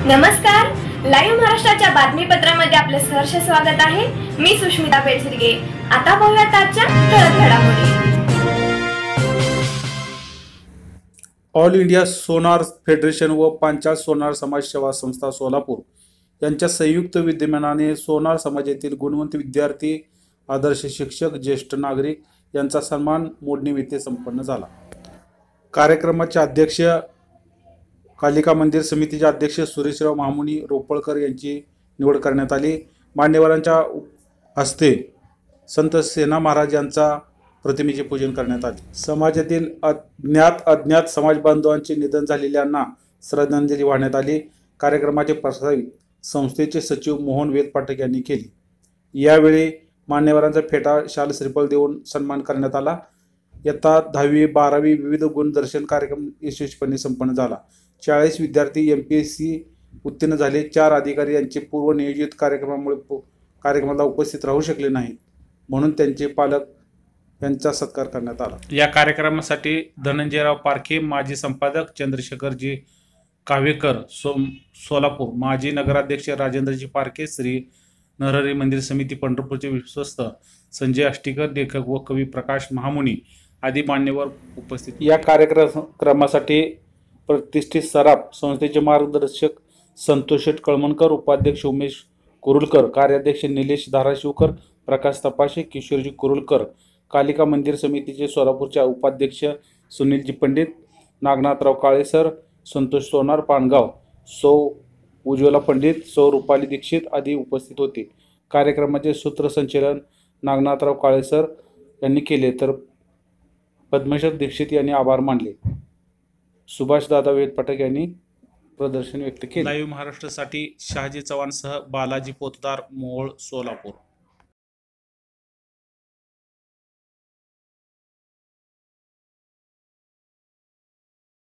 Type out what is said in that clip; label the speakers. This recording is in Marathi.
Speaker 1: नमस्कार, लाईव्ह महाराष्ट्राच्या बातमीपत्रामध्ये आपले सहर्ष स्वागत आहे। मी सुष्मिता पेडसिरगे। आता पाहूयात आजच्या ठळक घडामोडी।
Speaker 2: ऑल इंडिया सोनार फेडरेशन व पांचाळ सोनार समाज सेवा संस्था सोलापूर यांच्या संयुक्त विद्यमानाने सोनार समाजातील गुणवंत विद्यार्थी, आदर्श शिक्षक, ज्येष्ठ नागरिक यांचा सन्मान मोडणीमध्ये संपन्न झाला। कार्यक्रमाचे अध्यक्ष कालिका मंदिर समितीचे अध्यक्ष सुरेशराव महामुनी रोपळकर यांची निवड करण्यात आली। मान्यवरांच्या हस्ते संत सेना महाराज यांचा प्रतिमेचे पूजन करण्यात आले। समाजातील अज्ञात समाज बांधवांचे निधन झालेल्यांना श्रद्धांजली वाहण्यात आली। कार्यक्रमाचे प्रसारित संस्थेचे सचिव मोहन वेद पाठक यांनी केले। यावेळी मान्यवरांचा फेटा शाल श्रीफळ देऊन सन्मान करण्यात आला। इयत्ता 10वी 12वी विविध गुणदर्शन कार्यक्रम यशस्वीपणे संपन्न झाला। 40 विद्यार्थी MPSC उत्तीर्ण झाले। 4 अधिकारी यांचे पूर्व नियोजित कार्यक्रमाला उपस्थित राहू शकले नाहीत, म्हणून त्यांचे पालक यांचा सत्कार करण्यात आला। या कार्यक्रमासाठी धनंजयराव पारखे, माजी संपादक चंद्रशेखरजी कावेकर सोलापूर, माजी नगराध्यक्ष राजेंद्रजी पारखे, श्री नरहरी मंदिर समिती पंढरपूरचे विश्वस्त संजय आष्टीकर, लेखक व कवी प्रकाश महामुनी आदी मान्यवर उपस्थित। या कार्यक्रमासाठी प्रतिष्ठित सराफ संस्थेचे मार्गदर्शक संतोष कळमणकर, उपाध्यक्ष उमेश कुरुलकर, कार्याध्यक्ष निलेश धाराशिवकर, प्रकाश तपाशे, किशोरजी कुरुलकर, कालिका मंदिर समितीचे सोलापूरच्या उपाध्यक्ष सुनीलजी पंडित, नागनाथराव काळेसर, संतोष सोनार पानगाव, सौ उज्ज्वला पंडित, सौ रुपाली दीक्षित आदी उपस्थित होते। कार्यक्रमाचे सूत्रसंचालन नागनाथराव काळेसर यांनी केले, तर पद्मश्री दीक्षित यांनी आभार मानले। सुभाष दादा वेद पाठक यांनी प्रदर्शन व्यक्त केले। लाईव्ह महाराष्ट्रासाठी शहाजी चव्हाणसह बालाजी पोतदार, मोहोळ, सोलापूर।